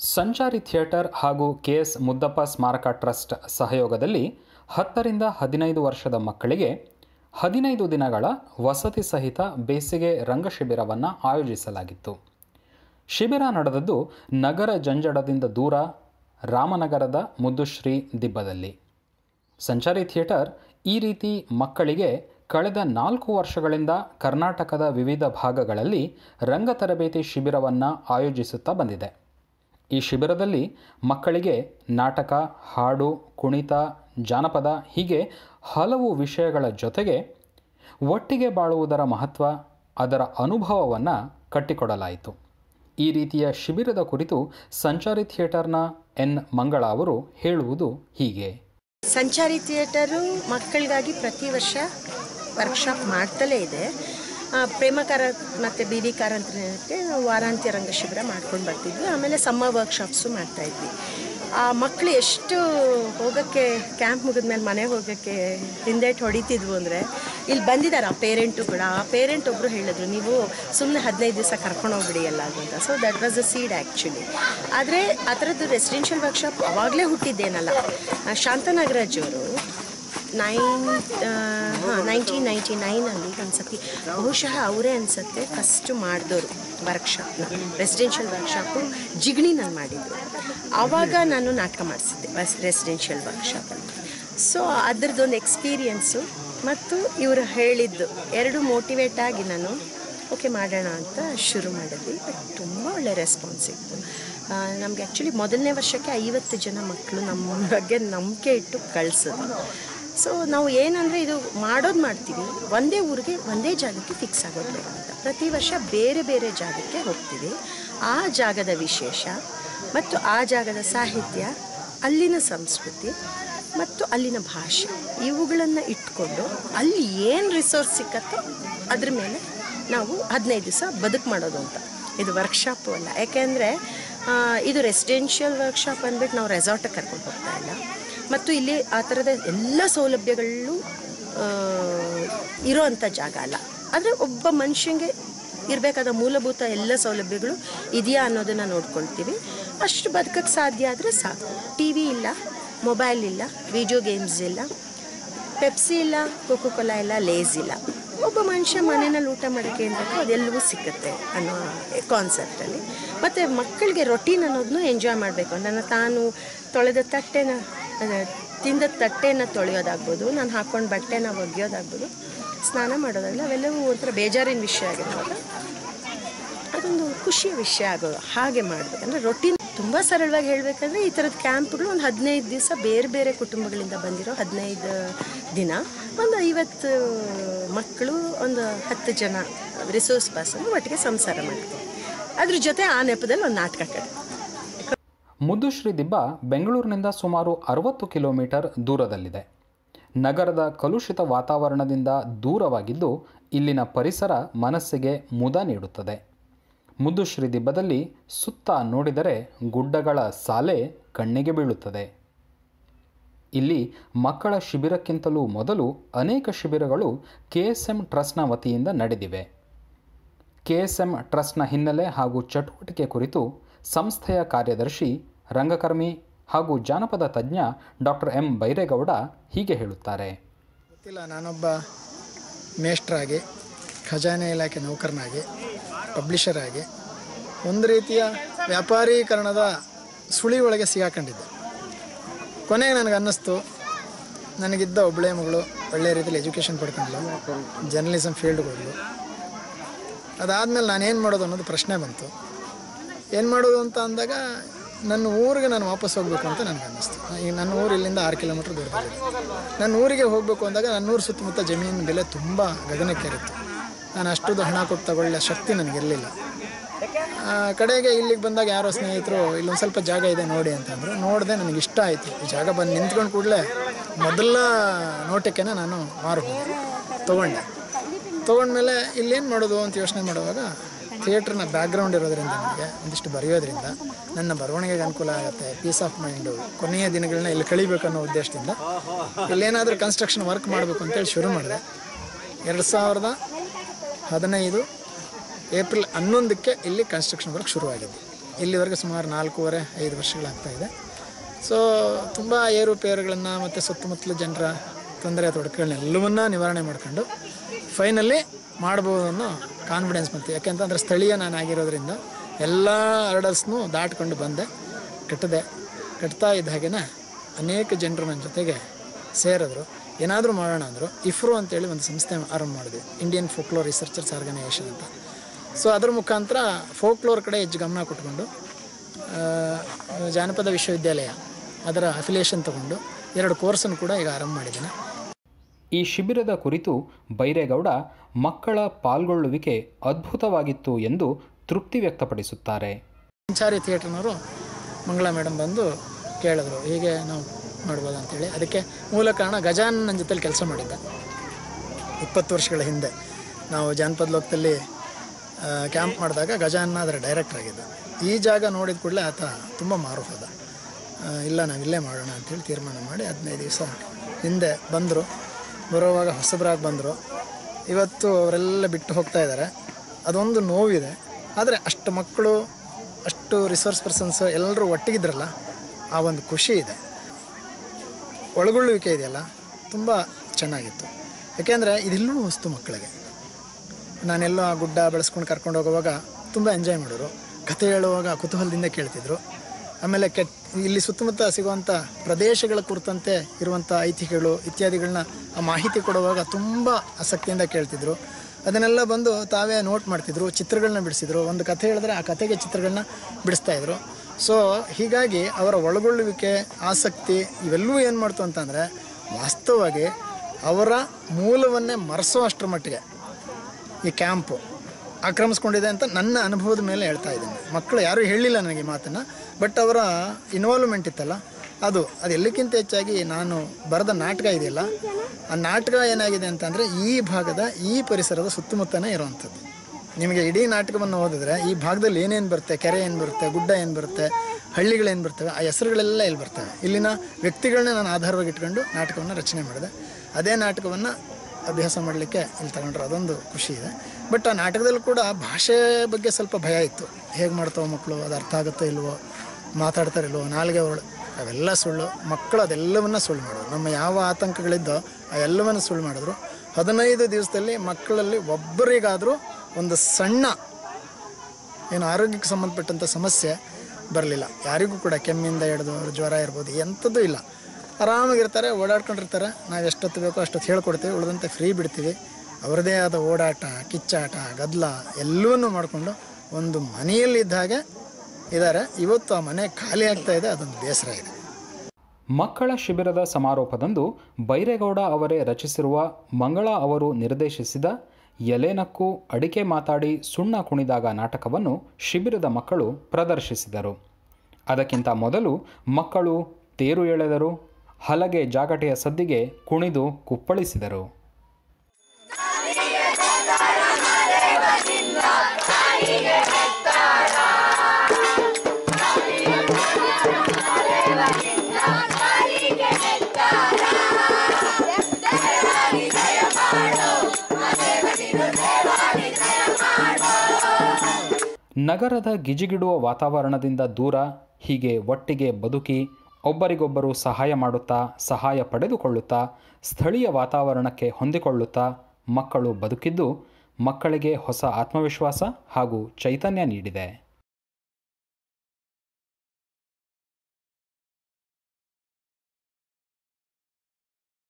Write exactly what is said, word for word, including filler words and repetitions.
ಸಂಚಾರಿ ಥಿಯೇಟರ್ ಹಾಗೂ K S Muddappa ಸ್ಮಾರಕ ಟ್ರಸ್ಟ್ ಸಹಯೋಗದಲ್ಲಿ ಹತ್ತರಿಂದ ಹದಿನೈದು ವರ್ಷದ ಮಕ್ಕಳಿಗೆ ಹದಿನೈದು ದಿನಗಳ ವಸತಿ ಸಹಿತ ಬೇಸಿಗೆ ರಂಗಶಿಬಿರವನ್ನು ಆಯೋಜಿಸಲಾಗಿತ್ತು. ಶಿಬಿರ ನಡೆದದ್ದು ನಗರ ಜಂಜಡದಿಂದ ದೂರ ರಾಮನಗರದ ಮುದ್ದುಶ್ರೀ ದಿಬ್ಬದಲ್ಲಿ. ಸಂಚಾರಿ ಥಿಯೇಟರ್ ಈ ರೀತಿ ಮಕ್ಕಳಿಗೆ ಕಳೆದ ನಾಲ್ಕು ವರ್ಷಗಳಿಂದ ಕರ್ನಾಟಕದ ವಿವಿಧ ಭಾಗಗಳಲ್ಲಿ ರಂಗ ತರಬೇತಿ ಶಿಬಿರವನ್ನು ಆಯೋಜಿಸುತ್ತಾ ಬಂದಿದೆ. ಈ ಶಿಬಿರದಲ್ಲಿ ಮಕ್ಕಳಿಗೆ ನಾಟಕ, ಹಾಡು, ಕುಣಿತ, ಜಾನಪದ ಹೀಗೆ ಹಲವು ವಿಷಯಗಳ ಜೊತೆಗೆ ಒಟ್ಟಿಗೆ ಬಾಳುವುದರ ಮಹತ್ವ, ಅದರ ಅನುಭವವನ್ನು ಕಟ್ಟಿಕೊಡಲಾಯಿತು. ಈ ರೀತಿಯ ಶಿಬಿರದ ಕುರಿತು ಸಂಚಾರಿ ಥಿಯೇಟರ್ನ ಎನ್ ಮಂಗಳ ಅವರು ಹೇಳುವುದು ಹೀಗೆ. ಸಂಚಾರಿ ಥಿಯೇಟರು ಮಕ್ಕಳಿಗಾಗಿ ಪ್ರತಿ ವರ್ಷ ವರ್ಕ್ಶಾಪ್ ಮಾಡ್ತಲೇ ಇದೆ. ಪ್ರೇಮಕಾರ ಮತ್ತು ಬೀದಿ ಕಾರಂತರಕ್ಕೆ ವಾರಾಂತ್ಯ ರಂಗ ಶಿಬಿರ ಮಾಡ್ಕೊಂಡು ಬರ್ತಿದ್ವಿ. ಆಮೇಲೆ ಸಮ್ಮರ್ ವರ್ಕ್ಶಾಪ್ಸು ಮಾಡ್ತಾಯಿದ್ವಿ. ಆ ಮಕ್ಕಳು ಎಷ್ಟು ಹೋಗೋಕ್ಕೆ ಕ್ಯಾಂಪ್ ಮುಗಿದ್ಮೇಲೆ ಮನೆಗೆ ಹೋಗೋಕ್ಕೆ ಹಿಂದೇಟು ಹೊಡಿತಿದ್ವು ಅಂದರೆ ಇಲ್ಲಿ ಬಂದಿದ್ದಾರೆ ಆ ಪೇರೆಂಟುಗಳು. ಆ ಪೇರೆಂಟ್ ಒಬ್ಬರು ಹೇಳಿದ್ರು, ನೀವು ಸುಮ್ಮನೆ ಹದಿನೈದು ದಿವಸ ಕರ್ಕೊಂಡು ಹೋಗ್ಬಿಡಿ ಎಲ್ಲ ಅಂತ. So that was the seed actually. ಆದರೆ ಆ ಥರದ್ದು ರೆಸಿಡೆನ್ಷಿಯಲ್ ವರ್ಕ್ಶಾಪ್ ಅವಾಗಲೇ ಹುಟ್ಟಿದ್ದೇನಲ್ಲ. ಶಾಂತನಾಗರಾಜ್ ಅವರು ನೈನ್ ಹಾಂ ನೈನ್ಟೀನ್ ನೈಂಟಿ ನೈನಲ್ಲಿ ಅನ್ಸತ್ತೆ, ಬಹುಶಃ ಅವರೇ ಅನಿಸುತ್ತೆ ಫಸ್ಟು ಮಾಡಿದವರು ವರ್ಕ್ಶಾಪ್ನ. ರೆಸಿಡೆನ್ಷಿಯಲ್ ವರ್ಕ್ಶಾಪು ಜಿಗಣಿನಲ್ಲಿ ಮಾಡಿದರು. ಆವಾಗ ನಾನು ನಾಟಕ ಮಾಡಿಸಿದ್ದೆ ರೆಸಿಡೆನ್ಷಿಯಲ್ ವರ್ಕ್ಶಾಪಲ್ಲಿ. ಸೊ ಅದರದ್ದೊಂದು ಎಕ್ಸ್ಪೀರಿಯನ್ಸು ಮತ್ತು ಇವರು ಹೇಳಿದ್ದು ಎರಡು ಮೋಟಿವೇಟ್ ಆಗಿ ನಾನು ಓಕೆ ಮಾಡೋಣ ಅಂತ ಶುರು ಮಾಡಿದ್ವಿ. ಬಟ್ ತುಂಬ ಒಳ್ಳೆ ರೆಸ್ಪಾನ್ಸ್ ಇತ್ತು ನಮಗೆ. ಆ್ಯಕ್ಚುಲಿ ಮೊದಲನೇ ವರ್ಷಕ್ಕೆ ಐವತ್ತು ಜನ ಮಕ್ಕಳು ನಮ್ಮ ಬಗ್ಗೆ ನಂಬಿಕೆ ಇಟ್ಟು ಕಳಿಸಿದ್ರು. ಸೊ ನಾವು ಏನಂದರೆ ಇದು ಮಾಡೋದು ಮಾಡ್ತೀವಿ, ಒಂದೇ ಊರಿಗೆ ಒಂದೇ ಜಾಗಕ್ಕೆ ಫಿಕ್ಸ್ ಆಗೋದು ಬೇಡ ಅಂತ. ಪ್ರತಿ ವರ್ಷ ಬೇರೆ ಬೇರೆ ಜಾಗಕ್ಕೆ ಹೋಗ್ತೀವಿ. ಆ ಜಾಗದ ವಿಶೇಷ ಮತ್ತು ಆ ಜಾಗದ ಸಾಹಿತ್ಯ, ಅಲ್ಲಿನ ಸಂಸ್ಕೃತಿ ಮತ್ತು ಅಲ್ಲಿನ ಭಾಷೆ ಇವುಗಳನ್ನು ಇಟ್ಕೊಂಡು ಅಲ್ಲಿ ಏನು ರಿಸೋರ್ಸ್ ಸಿಕ್ಕತ್ತೋ ಅದ್ರ ಮೇಲೆ ನಾವು ಹದಿನೈದು ದಿವಸ ಬದುಕು ಮಾಡೋದು ಅಂತ. ಇದು ವರ್ಕ್ಶಾಪು ಅಲ್ಲ. ಯಾಕೆಂದರೆ ಇದು ರೆಸಿಡೆನ್ಷಿಯಲ್ ವರ್ಕ್ಶಾಪ್ ಅಂದ್ಬಿಟ್ಟು ನಾವು ರೆಸಾರ್ಟಿಗೆ ಕರ್ಕೊಂಡು ಹೋಗ್ತಾ ಇಲ್ಲ. ಮತ್ತು ಇಲ್ಲಿ ಆ ಥರದ ಎಲ್ಲ ಸೌಲಭ್ಯಗಳು ಇರೋ ಅಂಥ ಜಾಗ ಅಲ್ಲ. ಆದರೆ ಒಬ್ಬ ಮನುಷ್ಯನಿಗೆ ಇರಬೇಕಾದ ಮೂಲಭೂತ ಎಲ್ಲ ಸೌಲಭ್ಯಗಳು ಇದೆಯಾ ಅನ್ನೋದನ್ನು ನೋಡ್ಕೊಳ್ತೀವಿ. ಅಷ್ಟು ಬದುಕಕ್ಕೆ ಸಾಧ್ಯ ಆದರೆ ಸಾಕು. ಟಿ ವಿ ಇಲ್ಲ, ಮೊಬೈಲ್ ಇಲ್ಲ, ವಿಡಿಯೋ ಗೇಮ್ಸ್ ಇಲ್ಲ, ಪೆಪ್ಸಿ ಇಲ್ಲ, ಕೋಕೋ ಕೋಲಾ ಇಲ್ಲ, ಲೇಸ್ ಇಲ್ಲ. ಒಬ್ಬ ಮನುಷ್ಯ ಮನೆಯಲ್ಲಿ ಊಟ ಮಾಡೋಕ್ಕೆ ಏನ್ಬೇಕು ಅದೆಲ್ಲವೂ ಸಿಕ್ಕುತ್ತೆ ಅನ್ನೋ ಕಾನ್ಸೆಪ್ಟಲ್ಲಿ. ಮತ್ತು ಮಕ್ಕಳಿಗೆ ರೊಟೀನ್ ಅನ್ನೋದನ್ನು ಎಂಜಾಯ್ ಮಾಡಬೇಕು. ನನ್ನ ತಾನು ತೊಳೆದ ತಟ್ಟೆನ ತಿಂದ ತಟ್ಟೆನ ತೊಳೆಯೋದಾಗ್ಬೋದು, ನಾನು ಹಾಕ್ಕೊಂಡು ಬಟ್ಟೆನ ಒಗೆಯೋದಾಗ್ಬೋದು, ಸ್ನಾನ ಮಾಡೋದಾಗಲಿ, ಅವೆಲ್ಲವೂ ಒಂಥರ ಬೇಜಾರಿನ ವಿಷಯ ಆಗಿರುವಾಗ ಅದೊಂದು ಖುಷಿಯ ವಿಷಯ ಆಗೋದು. ಹಾಗೆ ಮಾಡಬೇಕು. ಅಂದರೆ ರೊಟೀನ್ ತುಂಬ ಸರಳವಾಗಿ ಹೇಳಬೇಕಂದ್ರೆ ಈ ಥರದ ಕ್ಯಾಂಪ್ಗಳು ಒಂದು ಹದಿನೈದು ದಿವಸ ಬೇರೆ ಬೇರೆ ಕುಟುಂಬಗಳಿಂದ ಬಂದಿರೋ ಹದಿನೈದು ದಿನ ಒಂದು ಐವತ್ತು ಮಕ್ಕಳು, ಒಂದು ಹತ್ತು ಜನ ರಿಸೋರ್ಸ್ ಪರ್ಸನ್ ಒಟ್ಟಿಗೆ ಸಂಸಾರ ಮಾಡ್ತೀವಿ. ಅದ್ರ ಜೊತೆ ಆ ನೆಪದಲ್ಲಿ ಒಂದು ನಾಟಕ ಕಡೆ. ಮುದ್ದುಶ್ರೀ ದಿಬ್ಬ ಬೆಂಗಳೂರಿನಿಂದ ಸುಮಾರು ಅರವತ್ತು ಕಿಲೋಮೀಟರ್ ದೂರದಲ್ಲಿದೆ. ನಗರದ ಕಲುಷಿತ ವಾತಾವರಣದಿಂದ ದೂರವಾಗಿದ್ದು ಇಲ್ಲಿನ ಪರಿಸರ ಮನಸ್ಸಿಗೆ ಮುದ ನೀಡುತ್ತದೆ. ಮುದ್ದುಶ್ರೀ ದಿಬ್ಬದಲ್ಲಿ ಸುತ್ತ ನೋಡಿದರೆ ಗುಡ್ಡಗಳ ಸಾಲೆ ಕಣ್ಣಿಗೆ ಬೀಳುತ್ತದೆ. ಇಲ್ಲಿ ಮಕ್ಕಳ ಶಿಬಿರಕ್ಕಿಂತಲೂ ಮೊದಲು ಅನೇಕ ಶಿಬಿರಗಳು ಕೆ ಎಸ್ ಎಂ ಟ್ರಸ್ಟ್ನ ವತಿಯಿಂದ ನಡೆದಿವೆ. ಕೆ ಎಸ್ ಎಂ ಟ್ರಸ್ಟ್ನ ಹಿನ್ನೆಲೆ ಹಾಗೂ ಚಟುವಟಿಕೆ ಕುರಿತು ಸಂಸ್ಥೆಯ ಕಾರ್ಯದರ್ಶಿ, ರಂಗಕರ್ಮಿ ಹಾಗೂ ಜಾನಪದ ತಜ್ಞ ಡಾಕ್ಟರ್ ಎಂ ಬೈರೇಗೌಡ ಹೀಗೆ ಹೇಳುತ್ತಾರೆ. ಗೊತ್ತಿಲ್ಲ, ನಾನೊಬ್ಬ ಮೇಷ್ಟ್ರಾಗಿ, ಖಜಾನೆ ಇಲಾಖೆ ನೌಕರನಾಗಿ, ಪಬ್ಲಿಷರ್ ಆಗಿ ಒಂದು ರೀತಿಯ ವ್ಯಾಪಾರೀಕರಣದ ಸುಳಿ ಒಳಗೆ ಸಿಗಾಕೊಂಡಿದ್ದೆ. ಕೊನೆಗೆ ನನಗೆ ಅನ್ನಿಸ್ತು, ನನಗಿದ್ದ ಒಬ್ಬಳೇ ಮಗಳು ಒಳ್ಳೆಯ ರೀತಿಯಲ್ಲಿ ಎಜುಕೇಷನ್ ಪಡ್ಕೊಂಡ್ಲು, ಜರ್ನಲಿಸಮ್ ಫೀಲ್ಡ್ಗೆ ಹೋದ್ಲು. ಅದಾದಮೇಲೆ ನಾನೇನು ಮಾಡೋದು ಅನ್ನೋದು ಪ್ರಶ್ನೆ ಬಂತು. ಏನು ಮಾಡೋದು ಅಂತ ಅಂದಾಗ ನನ್ನ ಊರಿಗೆ ನಾನು ವಾಪಸ್ ಹೋಗಬೇಕು ಅಂತ ನನಗೆ ಅನ್ನಿಸ್ತು. ಈಗ ನನ್ನ ಊರು ಇಲ್ಲಿಂದ ಆರು ಕಿಲೋಮೀಟ್ರ್ ದೂರದಲ್ಲಿದೆ. ನನ್ನ ಊರಿಗೆ ಹೋಗಬೇಕು ಅಂದಾಗ ನನ್ನ ಊರು ಸುತ್ತಮುತ್ತ ಜಮೀನಿನ ಬೆಲೆ ತುಂಬ ಗಗನಕ್ಕೇರಿತ್ತು. ನಾನು ಅಷ್ಟೊಂದು ಹಣ ಕೊಟ್ಟು ತಗೊಳ್ಳೋ ಶಕ್ತಿ ನನಗಿರಲಿಲ್ಲ. ಕಡೆಗೆ ಇಲ್ಲಿಗೆ ಬಂದಾಗ ಯಾರೋ ಸ್ನೇಹಿತರು ಇಲ್ಲೊಂದು ಸ್ವಲ್ಪ ಜಾಗ ಇದೆ ನೋಡಿ ಅಂತಂದರು. ನೋಡಿದೆ, ನನಗೆ ಇಷ್ಟ ಆಯಿತು. ಈ ಜಾಗ ಬಂದು ನಿಂತ್ಕೊಂಡು ಕೂಡಲೇ ಮೊದಲ ನೋಟಕ್ಕೆ ನಾನು ಮಾರು ಹೋದೆ, ತೊಗೊಂಡೆ. ತೊಗೊಂಡ್ಮೇಲೆ ಇಲ್ಲೇನು ಮಾಡೋದು ಅಂತ ಯೋಚನೆ ಮಾಡುವಾಗ ಥಿಯೇಟ್ರ್ನ ಬ್ಯಾಕ್ಗ್ರೌಂಡ್ ಇರೋದ್ರಿಂದ ನನಗೆ ಒಂದಿಷ್ಟು ಬರೆಯೋದ್ರಿಂದ ನನ್ನ ಬರವಣಿಗೆಗೆ ಅನುಕೂಲ ಆಗುತ್ತೆ, ಪೀಸ್ ಆಫ್ ಮೈಂಡು, ಕೊನೆಯ ದಿನಗಳನ್ನ ಇಲ್ಲಿ ಕಳಿಬೇಕು ಅನ್ನೋ ಉದ್ದೇಶದಿಂದ ಇಲ್ಲೇನಾದರೂ ಕನ್ಸ್ಟ್ರಕ್ಷನ್ ವರ್ಕ್ ಮಾಡಬೇಕು ಅಂತೇಳಿ ಶುರು ಮಾಡಿದೆ. ಎರಡು ಸಾವಿರದ ಹದಿನೈದು ಏಪ್ರಿಲ್ ಹನ್ನೊಂದಕ್ಕೆ ಇಲ್ಲಿ ಕನ್ಸ್ಟ್ರಕ್ಷನ್ ವರ್ಕ್ ಶುರುವಾಗಿದ್ದು. ಇಲ್ಲಿವರೆಗೆ ಸುಮಾರು ನಾಲ್ಕೂವರೆ ಐದು ವರ್ಷಗಳಾಗ್ತಾಯಿದೆ. ಸೊ ತುಂಬ ಏರುಪೇರುಗಳನ್ನು ಮತ್ತು ಸುತ್ತಮುತ್ತಲ ಜನರ ತೊಂದರೆ ತೊಡಕುಗಳನ್ನೆಲ್ಲವನ್ನ ನಿವಾರಣೆ ಮಾಡ್ಕೊಂಡು ಫೈನಲಿ ಮಾಡ್ಬೋದು ಅನ್ನೋ ಕಾನ್ಫಿಡೆನ್ಸ್ ಬಂತು. ಯಾಕೆಂತಂದರೆ ಸ್ಥಳೀಯ ನಾನು ಆಗಿರೋದ್ರಿಂದ ಎಲ್ಲ ಹರ್ಡಲ್ಸ್ನೂ ದಾಟ್ಕೊಂಡು ಬಂದೆ, ಕಟ್ಟಿದೆ. ಕಟ್ತಾ ಇದ್ದ ಹಾಗೆ ಅನೇಕ ಜನರು ನನ್ನ ಜೊತೆಗೆ ಸೇರಿದ್ರು. ಏನಾದರೂ ಮಾಡೋಣ ಅಂದರು. ಇಫ್ರೋ ಅಂತೇಳಿ ಒಂದು ಸಂಸ್ಥೆ ಆರಂಭ ಮಾಡಿದ್ವಿ, ಇಂಡಿಯನ್ ಫೋಕ್ಲೋರ್ ರಿಸರ್ಚರ್ಸ್ ಆರ್ಗನೈಸೇಷನ್ ಅಂತ. ಸೊ ಅದ್ರ ಮುಖಾಂತರ ಫೋಕ್ಲೋರ್ ಕಡೆ ಹೆಚ್ಚು ಗಮನ ಕೊಟ್ಕೊಂಡು ಜಾನಪದ ವಿಶ್ವವಿದ್ಯಾಲಯ ಅದರ ಅಫಿಲಿಯೇಷನ್ ತಗೊಂಡು ಎರಡು ಕೋರ್ಸನ್ನು ಕೂಡ ಈಗ ಆರಂಭ ಮಾಡಿದ್ದೀನಿ. ಈ ಶಿಬಿರದ ಕುರಿತು ಬೈರೇಗೌಡ ಮಕ್ಕಳ ಪಾಲ್ಗೊಳ್ಳುವಿಕೆ ಅದ್ಭುತವಾಗಿತ್ತು ಎಂದು ತೃಪ್ತಿ ವ್ಯಕ್ತಪಡಿಸುತ್ತಾರೆ. ಸಂಚಾರಿ ಥಿಯೇಟರ್ನವರು ಮಂಗಳಾ ಮೇಡಮ್ ಬಂದು ಕೇಳಿದ್ರು, ಹೀಗೆ ನಾವು ಮಾಡ್ಬೋದು ಅಂತೇಳಿ. ಅದಕ್ಕೆ ಮೂಲ ಕಾರಣ ಗಜಾನ್ ನನ್ನ ಜೊತೆಲಿ ಕೆಲಸ ಮಾಡಿದ್ದ ಇಪ್ಪತ್ತು ವರ್ಷಗಳ ಹಿಂದೆ. ನಾವು ಜಾನಪದ ಲೋಕದಲ್ಲಿ ಕ್ಯಾಂಪ್ ಮಾಡಿದಾಗ ಗಜಾನ್ನ ಅದರ ಡೈರೆಕ್ಟರ್ ಆಗಿದ್ದ. ಈ ಜಾಗ ನೋಡಿದ ಕೂಡಲೇ ಆತ ತುಂಬ ಮಾರು ಹೋದ. ಇಲ್ಲ ನಾವಿಲ್ಲೇ ಮಾಡೋಣ ಅಂಥೇಳಿ ತೀರ್ಮಾನ ಮಾಡಿ ಹದಿನೈದು ದಿವಸ ಹಿಂದೆ ಬಂದರು. ಬರೋವಾಗ ಹೊಸಬರಾಗಿ ಬಂದರು. ಇವತ್ತು ಅವರೆಲ್ಲ ಬಿಟ್ಟು ಹೋಗ್ತಾ ಇದ್ದಾರೆ. ಅದೊಂದು ನೋವಿದೆ. ಆದರೆ ಅಷ್ಟು ಮಕ್ಕಳು, ಅಷ್ಟು ರಿಸೋರ್ಸ್ ಪರ್ಸನ್ಸ್ ಎಲ್ಲರೂ ಒಟ್ಟಿಗಿದ್ರಲ್ಲ, ಆ ಒಂದು ಖುಷಿ ಇದೆ. ಒಳಗೊಳ್ಳುವಿಕೆ ಇದೆಯಲ್ಲ, ತುಂಬ ಚೆನ್ನಾಗಿತ್ತು. ಯಾಕೆಂದರೆ ಇದೆಲ್ಲೂ ವಸ್ತು ಮಕ್ಕಳಿಗೆ. ನಾನೆಲ್ಲೋ ಆ ಗುಡ್ಡ ಬೆಳೆಸ್ಕೊಂಡು ಕರ್ಕೊಂಡು ಹೋಗುವಾಗ ತುಂಬ ಎಂಜಾಯ್ ಮಾಡೋರು. ಕಥೆ ಹೇಳುವಾಗ ಕುತೂಹಲದಿಂದ ಕೇಳ್ತಿದ್ರು. ಆಮೇಲೆ ಕೆಟ್ ಇಲ್ಲಿ ಸುತ್ತಮುತ್ತ ಸಿಗುವಂಥ ಪ್ರದೇಶಗಳ ಕುರಿತಂತೆ ಇರುವಂಥ ಐತಿಹ್ಯಗಳು ಇತ್ಯಾದಿಗಳನ್ನ ಆ ಮಾಹಿತಿ ಕೊಡುವಾಗ ತುಂಬ ಆಸಕ್ತಿಯಿಂದ ಕೇಳ್ತಿದ್ರು. ಅದನ್ನೆಲ್ಲ ಬಂದು ತಾವೇ ನೋಟ್ ಮಾಡ್ತಿದ್ರು, ಚಿತ್ರಗಳನ್ನ ಬಿಡಿಸಿದ್ರು. ಒಂದು ಕಥೆ ಹೇಳಿದ್ರೆ ಆ ಕಥೆಗೆ ಚಿತ್ರಗಳನ್ನ ಬಿಡಿಸ್ತಾಯಿದ್ರು. ಸೊ ಹೀಗಾಗಿ ಅವರ ಒಳಗೊಳ್ಳುವಿಕೆ, ಆಸಕ್ತಿ ಇವೆಲ್ಲವೂ ಏನು ಮಾಡ್ತು ಅಂತಂದರೆ ವಾಸ್ತವವಾಗಿ ಅವರ ಮೂಲವನ್ನೇ ಮರೆಸೋ ಅಷ್ಟರ ಮಟ್ಟಿಗೆ ಈ ಕ್ಯಾಂಪು ಆಕ್ರಮಿಸ್ಕೊಂಡಿದೆ ಅಂತ ನನ್ನ ಅನುಭವದ ಮೇಲೆ ಹೇಳ್ತಾ ಇದ್ದೀನಿ. ಮಕ್ಕಳು ಯಾರೂ ಹೇಳಿಲ್ಲ ನನಗೆ ಮಾತನ್ನು, ಬಟ್ ಅವರ ಇನ್ವಾಲ್ವ್ಮೆಂಟ್ ಇತ್ತಲ್ಲ, ಅದು ಅದು ಎಲ್ಲಕ್ಕಿಂತ ಹೆಚ್ಚಾಗಿ ನಾನು ಬರೆದ ನಾಟಕ ಇದೆಯಲ್ಲ, ಆ ನಾಟಕ ಏನಾಗಿದೆ ಅಂತಂದರೆ ಈ ಭಾಗದ ಈ ಪರಿಸರದ ಸುತ್ತಮುತ್ತನೇ ಇರೋವಂಥದ್ದು. ನಿಮಗೆ ಇಡೀ ನಾಟಕವನ್ನು ಓದಿದ್ರೆ ಈ ಭಾಗದಲ್ಲಿ ಏನೇನು ಬರುತ್ತೆ, ಕೆರೆ ಏನು ಬರುತ್ತೆ, ಗುಡ್ಡ ಏನು ಬರುತ್ತೆ, ಹಳ್ಳಿಗಳೇನು ಬರ್ತವೆ, ಆ ಹೆಸರುಗಳೆಲ್ಲ ಇಲ್ಲಿ ಬರ್ತವೆ. ಇಲ್ಲಿನ ವ್ಯಕ್ತಿಗಳನ್ನೇ ನಾನು ಆಧಾರವಾಗಿ ಇಟ್ಕೊಂಡು ನಾಟಕವನ್ನು ರಚನೆ ಮಾಡಿದೆ. ಅದೇ ನಾಟಕವನ್ನು ಅಭ್ಯಾಸ ಮಾಡಲಿಕ್ಕೆ ಇಲ್ಲಿ ತಗೊಂಡ್ರೆ ಅದೊಂದು ಖುಷಿ ಇದೆ. ಬಟ್ ಆ ನಾಟಕದಲ್ಲೂ ಕೂಡ ಭಾಷೆ ಬಗ್ಗೆ ಸ್ವಲ್ಪ ಭಯ ಇತ್ತು. ಹೇಗೆ ಮಾಡ್ತಾವೆ ಮಕ್ಕಳು, ಅದು ಅರ್ಥ ಆಗುತ್ತೋ ಇಲ್ವೋ, ಮಾತಾಡ್ತಾರಿಲ್ವೋ, ನಾಲ್ಗೆ ಹೊರಳು, ಅವೆಲ್ಲ ಸುಳ್ಳು. ಮಕ್ಕಳು ಅದೆಲ್ಲವನ್ನ ಸುಳ್ಳು ಮಾಡೋದು. ನಮ್ಮ ಯಾವ ಆತಂಕಗಳಿದ್ದೋ ಆ ಎಲ್ಲವನ್ನು ಸುಳ್ಳು ಮಾಡಿದ್ರು. ಹದಿನೈದು ದಿವಸದಲ್ಲಿ ಮಕ್ಕಳಲ್ಲಿ ಒಬ್ಬರಿಗಾದರೂ ಒಂದು ಸಣ್ಣ ಏನು ಆರೋಗ್ಯಕ್ಕೆ ಸಂಬಂಧಪಟ್ಟಂಥ ಸಮಸ್ಯೆ ಬರಲಿಲ್ಲ. ಯಾರಿಗೂ ಕೂಡ ಕೆಮ್ಮಿಂದ ಹಿಡಿದು ಜ್ವರ ಇರ್ಬೋದು, ಎಂಥದ್ದು ಇಲ್ಲ. ಆರಾಮಾಗಿರ್ತಾರೆ, ಓಡಾಡ್ಕೊಂಡಿರ್ತಾರೆ. ನಾವು ಎಷ್ಟೊತ್ತು ಬೇಕೋ ಅಷ್ಟೊತ್ತು ಹೇಳ್ಕೊಡ್ತೀವಿ, ಉಳಿದಂತೆ ಫ್ರೀ ಬಿಡ್ತೀವಿ. ಅವರದೇ ಆದ ಓಡಾಟ, ಕಿಚ್ಚಾಟ, ಗದ್ದಲ ಎಲ್ಲವನ್ನೂ ಮಾಡಿಕೊಂಡು ಒಂದು ಮನೆಯಲ್ಲಿದ್ದ ಹಾಗೆ ಇದ್ದಾರೆ. ಇವತ್ತು ಆ ಮನೆ ಖಾಲಿ ಆಗ್ತಾ ಇದೆ, ಅದೊಂದು ಬೇಸರ ಇದೆ. ಮಕ್ಕಳ ಶಿಬಿರದ ಸಮಾರೋಪದಂದು ಬೈರೇಗೌಡ ಅವರೇ ರಚಿಸಿರುವ ಮಂಗಳಾ ಅವರು ನಿರ್ದೇಶಿಸಿದ ಎಲೆನಕ್ಕು ಅಡಿಕೆ ಮಾತಾಡಿ ಸುಣ್ಣ ಕುಣಿದಾಗ ನಾಟಕವನ್ನು ಶಿಬಿರದ ಮಕ್ಕಳು ಪ್ರದರ್ಶಿಸಿದರು. ಅದಕ್ಕಿಂತ ಮೊದಲು ಮಕ್ಕಳು ತೇರು ಎಳೆದರು, ಹಲಗೆ ಜಾಗಟೆಯ ಸದ್ದಿಗೆ ಕುಣಿದು ಕುಪ್ಪಳಿಸಿದರು. ನಗರದ ಗಿಜಿಗಿಡುವ ವಾತಾವರಣದಿಂದ ದೂರ ಹೀಗೆ ಒಟ್ಟಿಗೆ ಬದುಕಿ ಒಬ್ಬರಿಗೊಬ್ಬರು ಸಹಾಯ ಮಾಡುತ್ತಾ, ಸಹಾಯ ಪಡೆದುಕೊಳ್ಳುತ್ತಾ, ಸ್ಥಳೀಯ ವಾತಾವರಣಕ್ಕೆ ಹೊಂದಿಕೊಳ್ಳುತ್ತಾ ಮಕ್ಕಳು ಬದುಕಿದ್ದು ಮಕ್ಕಳಿಗೆ ಹೊಸ ಆತ್ಮವಿಶ್ವಾಸ ಹಾಗೂ ಚೈತನ್ಯ ನೀಡಿದೆ.